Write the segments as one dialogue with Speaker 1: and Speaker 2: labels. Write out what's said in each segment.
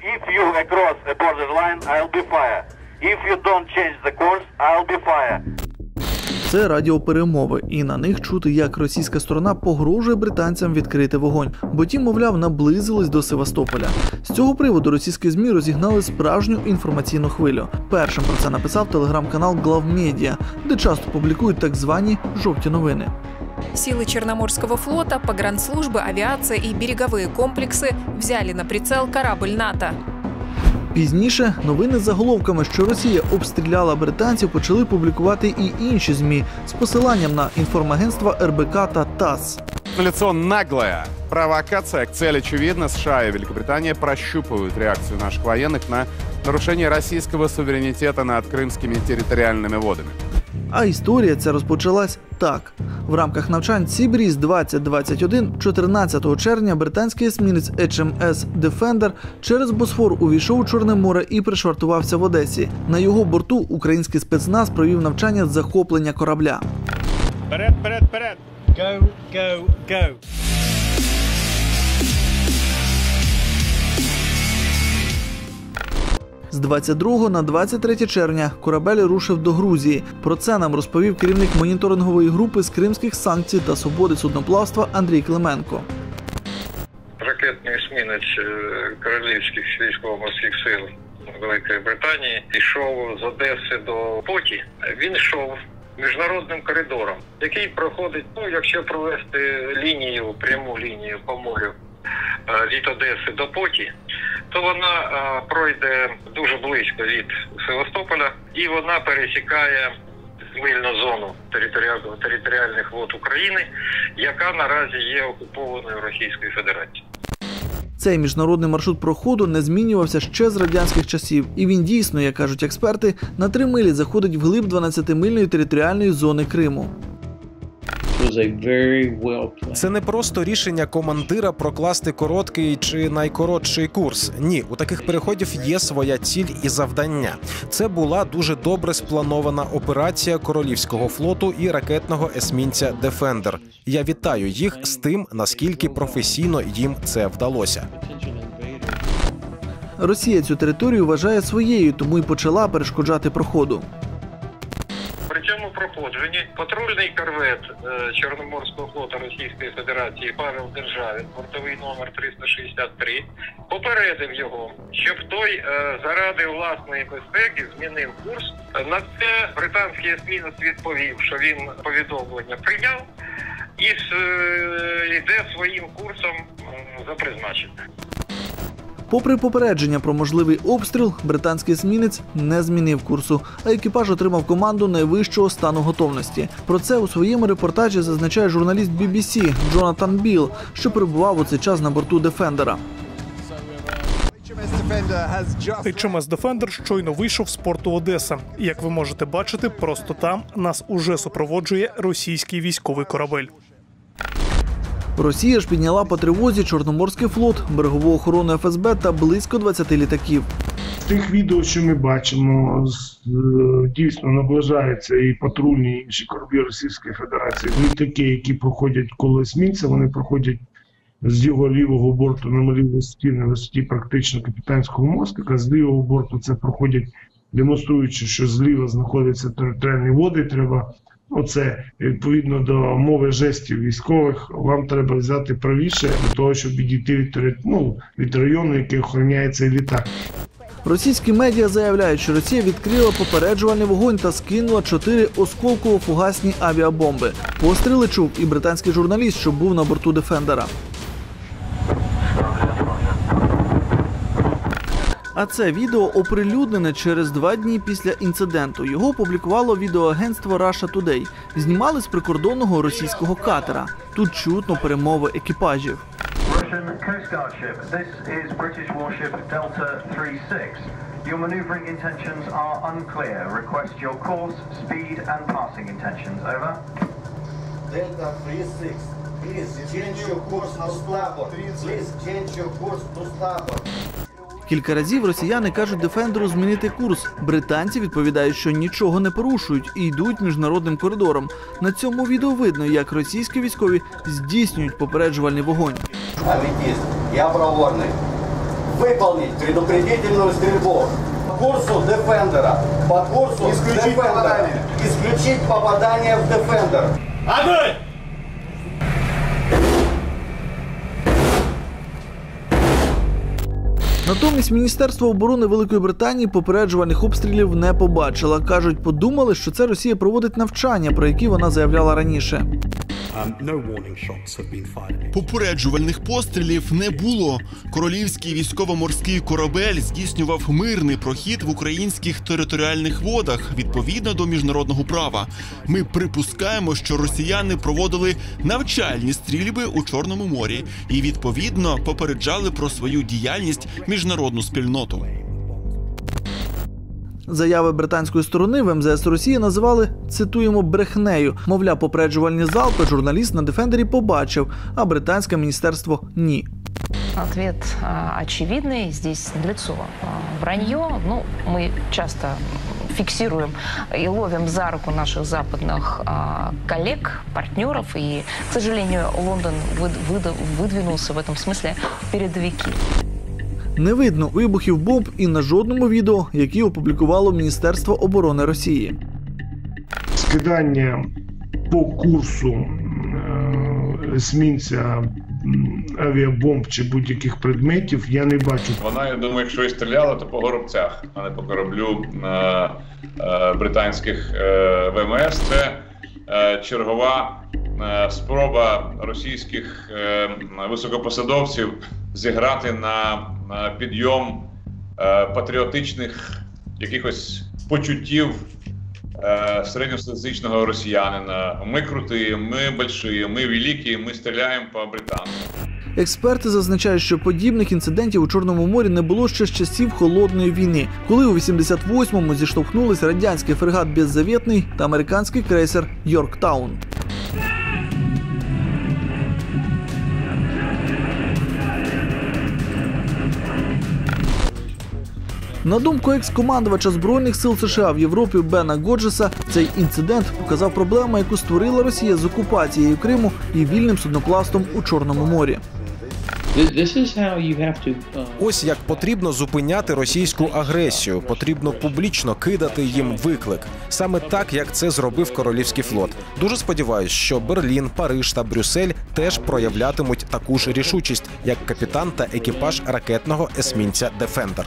Speaker 1: If you cross a border line, I'll be fire. If you don't change the course, I'll be fire.
Speaker 2: Це радіоперемови, і на них чути, як російська сторона погрожує британцям відкрити вогонь, бо ті, мовляв, наблизились до Севастополя. З цього приводу російські ЗМІ розігнали справжню інформаційну хвилю. Першим про це написав телеграм-канал Главмедіа, де часто публікують так звані «жовті новини».
Speaker 3: Силы Черноморского флота, погранслужбы, авиация и береговые комплексы взяли на прицел корабль НАТО.
Speaker 2: Пізніше новини з заголовками, що Росія обстріляла британців, почали публікувати і інші ЗМІ з посиланням на інформагентства РБК та ТАСС.
Speaker 4: Налицо наглая провокация. Цель очевидна. США и Великобритания прощупывают реакцию наших военных на нарушение российского суверенитета над крымскими территориальными водами.
Speaker 2: А історія ця розпочалась так. В рамках навчань Сібріз-2021 14 червня британський есмінець HMS Defender через Босфор увійшов у Чорне море і пришвартувався в Одесі. На його борту український спецназ провів навчання з захоплення корабля.
Speaker 5: Вперед, вперед, вперед! Go, go, go!
Speaker 2: З 22 на 23 червня корабель рушив до Грузії. Про це нам розповів керівник моніторингової групи з кримських санкцій та свободи судноплавства Андрій Клименко.
Speaker 6: Ракетний есмінець Королівських військово-морських сил Великої Британії йшов з Одеси до Поті. Він йшов міжнародним коридором, який проходить, якщо провести лінію, пряму лінію по морю від Одеси до Поті, то вона пройде дуже близько від Севастополя і вона пересікає мильну зону територіальних вод України, яка наразі є окупованою Російською Федерацією.
Speaker 2: Цей міжнародний маршрут проходу не змінювався ще з радянських часів. І він дійсно, як кажуть експерти, на 3 милі заходить вглиб 12-мильної територіальної зони Криму.
Speaker 7: Це не просто рішення командира прокласти короткий чи найкоротший курс. Ні, у таких переходів є своя ціль і завдання. Це була дуже добре спланована операція Королівського флоту і ракетного есмінця «Дефендер». Я вітаю їх з тим, наскільки професійно їм це вдалося.
Speaker 2: Росія цю територію вважає своєю, тому й почала перешкоджати проходу.
Speaker 6: При цьому проходженні патрульний корвет Чорноморського флоту Російської Федерації Павел Державін, бортовий номер 363, попередив його, щоб той заради власної безпеки змінив курс. На це британський есмінець відповів, що він повідомлення прийняв і йде своїм курсом за призначенням.
Speaker 2: Попри попередження про можливий обстріл, британський есмінець не змінив курсу, а екіпаж отримав команду найвищого стану готовності. Про це у своєму репортажі зазначає журналіст BBC Джонатан Білл, що перебував у цей час на борту «Дефендера».
Speaker 8: HMS Defender щойно вийшов з порту Одеса. І, як ви можете бачити, просто там нас уже супроводжує російський військовий корабель.
Speaker 2: Росія ж підняла по тривозі Чорноморський флот, берегову охорону ФСБ та близько 20 літаків.
Speaker 9: З тих відео, що ми бачимо, дійсно наближаються і патрульні, і інші кораблі Російської Федерації. Літаки, які проходять коло есмінця, вони проходять з його лівого борту на малій висоті, на висоті практично капітанського мостика. З лівого борту це проходять, демонструючи, що зліва знаходяться територіальні води. Треба, оце відповідно до мови жестів військових, вам треба взяти правіше для того, щоб відійти від району, який охороняє цей літак.
Speaker 2: Російські медіа заявляють, що Росія відкрила попереджувальний вогонь та скинула 4 осколково-фугасні авіабомби. Постріли чув і британський журналіст, що був на борту «Дефендера». А це відео оприлюднене через 2 дні після інциденту. Його опублікувало відеоагентство Russia Today. Знімали з прикордонного російського катера. Тут чутно перемови екіпажів.
Speaker 10: Your maneuvering intentions are unclear. Request your course, speed and passing intentions. Over.
Speaker 11: Delta 36. Please change your course to starboard. Please change your course to starboard.
Speaker 2: Кілька разів росіяни кажуть «Дефендеру» змінити курс. Британці відповідають, що нічого не порушують і йдуть міжнародним коридором. На цьому відео видно, як російські військові здійснюють попереджувальний вогонь.
Speaker 11: Я праворний. выполнить предупредительную стрельбу. По курсу Defender. По курсу Defender. Исключить попадание в Defender.
Speaker 5: Огонь!
Speaker 2: Натомість Міністерство оборони Великої Британії попереджувальних обстрілів не побачило. Кажуть, подумали, що це Росія проводить навчання, про які вона заявляла раніше.
Speaker 12: Попереджувальних пострілів не було. Королівський військово-морський корабель здійснював мирний прохід в українських територіальних водах відповідно до міжнародного права. Ми припускаємо, що росіяни проводили навчальні стрільби у Чорному морі і відповідно попереджали про свою діяльність міжнародну спільноту.
Speaker 2: Заяви британської сторони в МЗС Росії називали, цитуємо, брехнею. Мовляв, попереджувальні залпи журналіст на Дефендері побачив, а британське міністерство – ні.
Speaker 13: Ответ очевидный, здесь налицо вранье. Ну, мы часто фиксируем и ловим за руку наших западных коллег, партнеров. И, к сожалению, Лондон выдвинулся в этом смысле в передовики.
Speaker 2: Не видно вибухів бомб і на жодному відео, які опублікувало Міністерство оборони Росії.
Speaker 9: Скидання по курсу есмінця авіабомб чи будь-яких предметів я не бачу.
Speaker 14: Вона, я думаю, якщо і стріляла, то по горобцях, а не по кораблю британських ВМС. Це чергова спроба російських високопосадовців зіграти на підйом патріотичних якихось почуттів середньостатистичного росіянина. Ми круті, ми больші, ми великі, ми стріляємо по британцям.
Speaker 2: Експерти зазначають, що подібних інцидентів у Чорному морі не було ще з часів Холодної війни, коли у 88-му зіштовхнулись радянський фрегат «Беззавєтний» та американський крейсер «Йорктаун». На думку екс-командувача Збройних сил США в Європі Бена Годжеса, цей інцидент показав проблему, яку створила Росія з окупацією Криму і вільним судноплавством у Чорному морі.
Speaker 7: Ось як потрібно зупиняти російську агресію. Потрібно публічно кидати їм виклик. Саме так, як це зробив Королівський флот. Дуже сподіваюсь, що Берлін, Париж та Брюссель теж проявлятимуть таку ж рішучість, як капітан та екіпаж ракетного есмінця «Дефендер».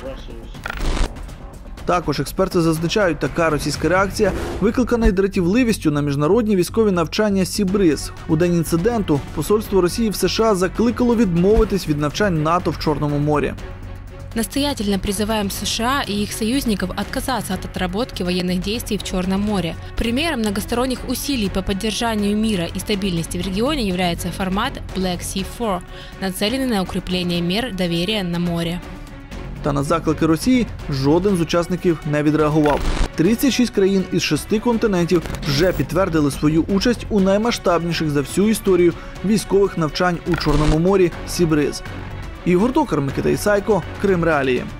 Speaker 2: Також експерти зазначають, така російська реакція викликана й дратівливістю на міжнародні військові навчання «Сібриз». У день інциденту посольство Росії в США закликало відмовитись від навчань НАТО в Чорному морі.
Speaker 15: Настоятельно призываем США и их союзников отказаться от отработки военных действий в Черном море. Примером многосторонних усилий по поддержанию мира и стабильности в регионе является формат Black Sea 4, нацеленный на укрепление мер доверия на море.
Speaker 2: Та на заклики Росії жоден з учасників не відреагував. 36 країн із 6 континентів вже підтвердили свою участь у наймасштабніших за всю історію військових навчань у Чорному морі «Сібриз». Ігор Токар, Микита Ісайко, Крим Реалії.